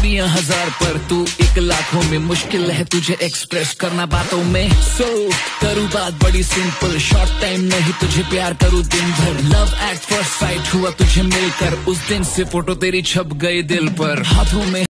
दूरियां हजार पर तू एक लाखों में, मुश्किल है तुझे एक्सप्रेस करना बातों में। सो करूँ बात बड़ी सिंपल, शॉर्ट टाइम नहीं तुझे प्यार करूँ दिन भर। लव एट फर्स्ट साइट हुआ तुझे मिलकर, उस दिन से फोटो तेरी छप गई दिल पर। हाथों में